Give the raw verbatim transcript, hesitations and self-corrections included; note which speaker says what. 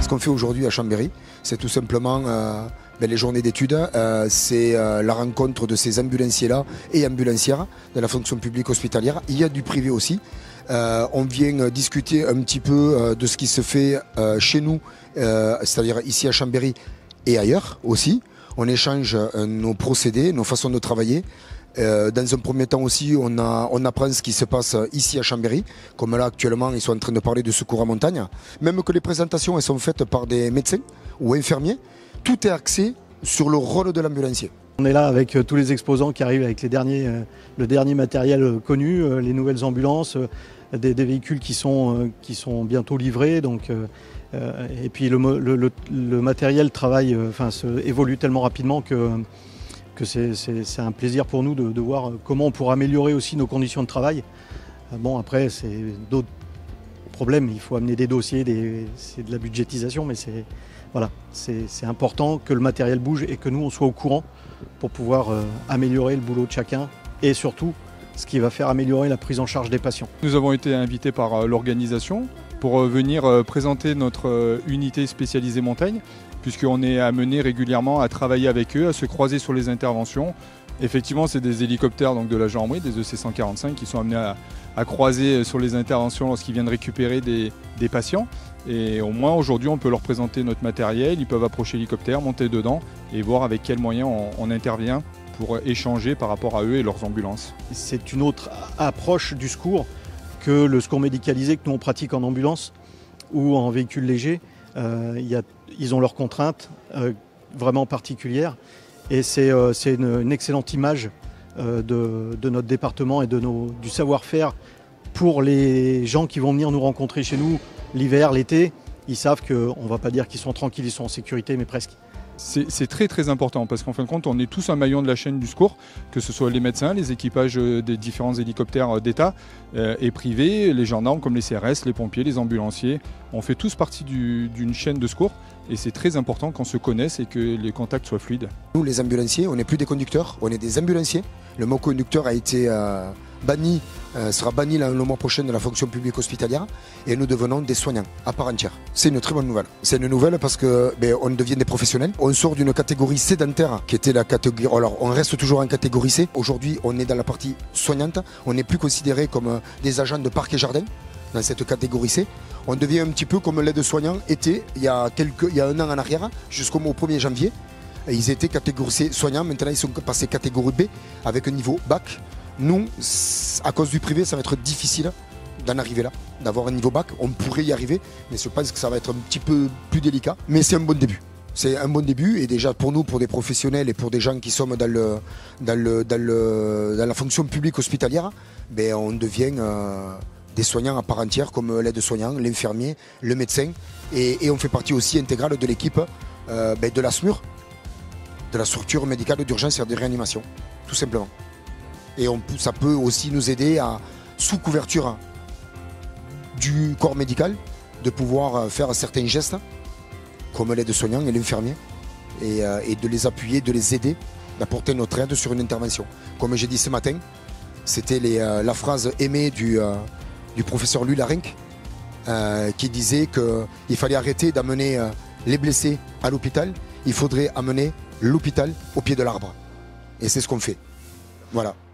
Speaker 1: Ce qu'on fait aujourd'hui à Chambéry, c'est tout simplement euh, ben, les journées d'études, euh, c'est euh, la rencontre de ces ambulanciers-là et ambulancières de la fonction publique hospitalière. Il y a du privé aussi. Euh, on vient discuter un petit peu euh, de ce qui se fait euh, chez nous, euh, c'est-à-dire ici à Chambéry et ailleurs aussi. On échange euh, nos procédés, nos façons de travailler. Euh, dans un premier temps aussi, on, a, on apprend ce qui se passe ici à Chambéry. Comme là, actuellement, ils sont en train de parler de secours à montagne. Même que les présentations elles sont faites par des médecins ou infirmiers, tout est axé sur le rôle de l'ambulancier.
Speaker 2: On est là avec tous les exposants qui arrivent avec les derniers, euh, le dernier matériel connu, euh, les nouvelles ambulances, euh, des, des véhicules qui sont, euh, qui sont bientôt livrés. Donc, euh, euh, et puis le, le, le, le matériel travaille, euh, enfin, se, évolue tellement rapidement que, que c'est un plaisir pour nous de, de voir comment on pourra améliorer aussi nos conditions de travail. Euh, bon, après, c'est d'autres problèmes. Il faut amener des dossiers, c'est de la budgétisation, mais c'est voilà, c'est important que le matériel bouge et que nous, on soit au courant pour pouvoir euh, améliorer le boulot de chacun et surtout ce qui va faire améliorer la prise en charge des patients.
Speaker 3: Nous avons été invités par euh, l'organisation pour euh, venir euh, présenter notre euh, unité spécialisée montagne, puisqu'on est amené régulièrement à travailler avec eux, à se croiser sur les interventions. Effectivement, c'est des hélicoptères donc, de la gendarmerie, des E C cent quarante-cinq, qui sont amenés à, à croiser sur les interventions lorsqu'ils viennent récupérer des, des patients. Et au moins aujourd'hui, on peut leur présenter notre matériel, ils peuvent approcher l'hélicoptère, monter dedans et voir avec quels moyens on, on intervient pour échanger par rapport à eux et leurs ambulances.
Speaker 2: C'est une autre approche du secours que le secours médicalisé que nous on pratique en ambulance ou en véhicule léger. Euh, y a, ils ont leurs contraintes euh, vraiment particulières et c'est euh, une, une excellente image euh, de, de notre département et de nos, du savoir-faire pour les gens qui vont venir nous rencontrer chez nous l'hiver, l'été. Ils savent qu'on ne va pas dire qu'ils sont tranquilles, ils sont en sécurité, mais presque.
Speaker 3: C'est très très important parce qu'en fin de compte, on est tous un maillon de la chaîne du secours, que ce soit les médecins, les équipages des différents hélicoptères d'État euh, et privés, les gendarmes comme les C R S, les pompiers, les ambulanciers. On fait tous partie d'une chaîne de secours et c'est très important qu'on se connaisse et que les contacts soient fluides.
Speaker 1: Nous, les ambulanciers, on n'est plus des conducteurs, on est des ambulanciers. Le mot conducteur a été euh, banni, euh, sera banni le mois prochain de la fonction publique hospitalière et nous devenons des soignants à part entière. C'est une très bonne nouvelle. C'est une nouvelle parce que ben, on devient des professionnels. On sort d'une catégorie sédentaire qui était la catégorie. Alors on reste toujours en catégorie C. Aujourd'hui, on est dans la partie soignante. On n'est plus considéré comme des agents de parc et jardin dans cette catégorie C. On devient un petit peu comme l'aide-soignant était il y a quelques, il y a un an en arrière, jusqu'au premier janvier. Ils étaient catégorie C soignants. Maintenant, ils sont passés catégorie B avec un niveau bac. Nous, à cause du privé, ça va être difficile d'en arriver là, d'avoir un niveau bac. On pourrait y arriver, mais je pense que ça va être un petit peu plus délicat. Mais c'est un bon début. C'est un bon début et déjà pour nous, pour des professionnels et pour des gens qui sommes dans, le, dans, le, dans, le, dans la fonction publique hospitalière, ben on devient euh, des soignants à part entière comme l'aide-soignant, l'infirmier, le médecin. Et, et on fait partie aussi intégrale de l'équipe euh, ben de la S M U R, de la structure médicale d'urgence et de réanimation, tout simplement. Et on, ça peut aussi nous aider à, sous couverture du corps médical, de pouvoir faire certains gestes, comme l'aide-soignant et l'infirmier, et, euh, et de les appuyer, de les aider, d'apporter notre aide sur une intervention. Comme j'ai dit ce matin, c'était euh, la phrase aimée du, euh, du professeur Louis Larenc, euh, qui disait qu'il fallait arrêter d'amener euh, les blessés à l'hôpital, il faudrait amener l'hôpital au pied de l'arbre. Et c'est ce qu'on fait. Voilà.